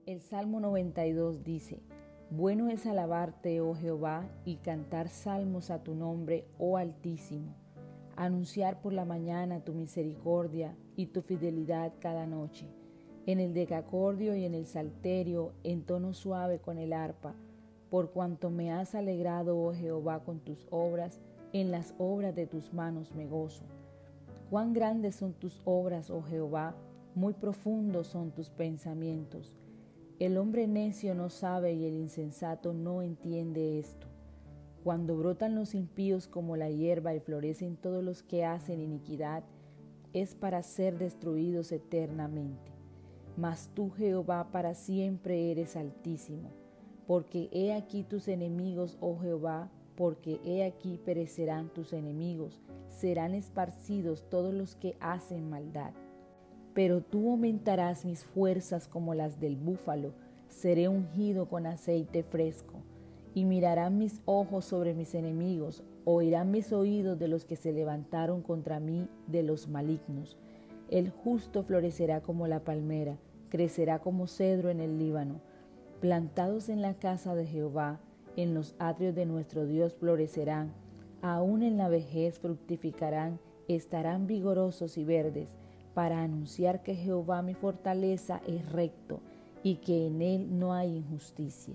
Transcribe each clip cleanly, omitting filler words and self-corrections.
El Salmo 92 dice: Bueno es alabarte, oh Jehová, y cantar salmos a tu nombre, oh Altísimo. Anunciar por la mañana tu misericordia y tu fidelidad cada noche. En el decacordio y en el salterio, en tono suave con el arpa. Por cuanto me has alegrado, oh Jehová, con tus obras, en las obras de tus manos me gozo. Cuán grandes son tus obras, oh Jehová, muy profundos son tus pensamientos. El hombre necio no sabe y el insensato no entiende esto. Cuando brotan los impíos como la hierba y florecen todos los que hacen iniquidad, es para ser destruidos eternamente. Mas tú, Jehová, para siempre eres altísimo. Porque he aquí tus enemigos, oh Jehová, porque he aquí perecerán tus enemigos, serán esparcidos todos los que hacen maldad. Pero tú aumentarás mis fuerzas como las del búfalo, seré ungido con aceite fresco. Y mirarán mis ojos sobre mis enemigos, oirán mis oídos de los que se levantaron contra mí, de los malignos. El justo florecerá como la palmera, crecerá como cedro en el Líbano. Plantados en la casa de Jehová, en los atrios de nuestro Dios florecerán, aún en la vejez fructificarán, estarán vigorosos y verdes, para anunciar que Jehová mi fortaleza es recto y que en él no hay injusticia.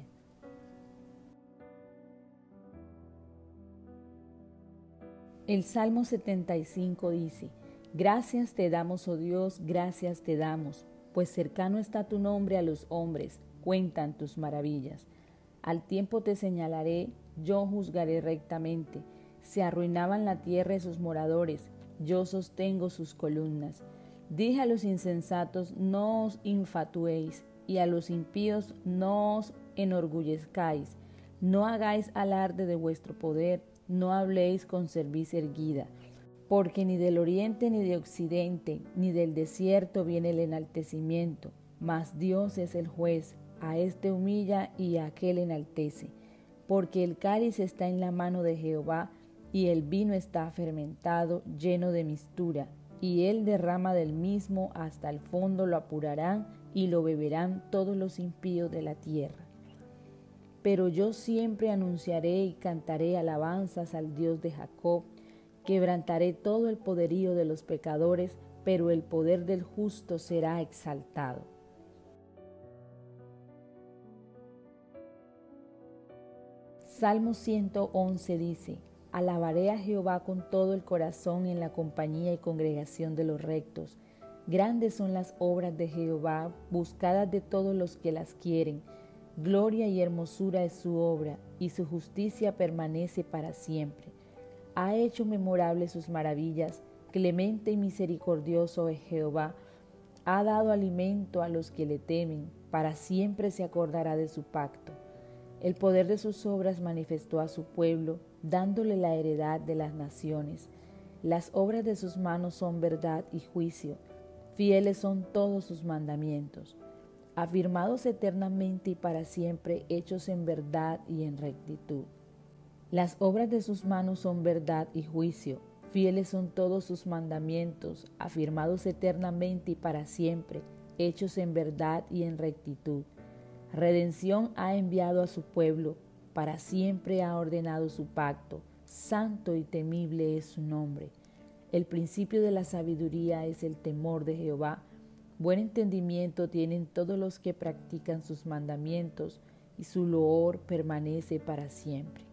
El Salmo 75 dice: Gracias te damos, oh Dios, gracias te damos, pues cercano está tu nombre a los hombres, cuentan tus maravillas. Al tiempo te señalaré, yo juzgaré rectamente. Se arruinaban la tierra y sus moradores, yo sostengo sus columnas. Dije a los insensatos, no os infatuéis, y a los impíos no os enorgullezcáis. No hagáis alarde de vuestro poder, no habléis con cerviz erguida. Porque ni del oriente ni de occidente, ni del desierto viene el enaltecimiento, mas Dios es el juez, a este humilla y a aquel enaltece. Porque el cáliz está en la mano de Jehová, y el vino está fermentado, lleno de mistura, y él derrama del mismo hasta el fondo, lo apurarán y lo beberán todos los impíos de la tierra. Pero yo siempre anunciaré y cantaré alabanzas al Dios de Jacob. Quebrantaré todo el poderío de los pecadores, pero el poder del justo será exaltado. Salmo 111 dice: Alabaré a Jehová con todo el corazón en la compañía y congregación de los rectos. Grandes son las obras de Jehová, buscadas de todos los que las quieren. Gloria y hermosura es su obra, y su justicia permanece para siempre. Ha hecho memorables sus maravillas, clemente y misericordioso es Jehová. Ha dado alimento a los que le temen, para siempre se acordará de su pacto. El poder de sus obras manifestó a su pueblo, dándole la heredad de las naciones. Las obras de sus manos son verdad y juicio, fieles son todos sus mandamientos. Afirmados eternamente y para siempre, hechos en verdad y en rectitud. Las obras de sus manos son verdad y juicio, fieles son todos sus mandamientos, afirmados eternamente y para siempre, hechos en verdad y en rectitud. Redención ha enviado a su pueblo, para siempre ha ordenado su pacto, santo y temible es su nombre. El principio de la sabiduría es el temor de Jehová. Buen entendimiento tienen todos los que practican sus mandamientos, y su loor permanece para siempre.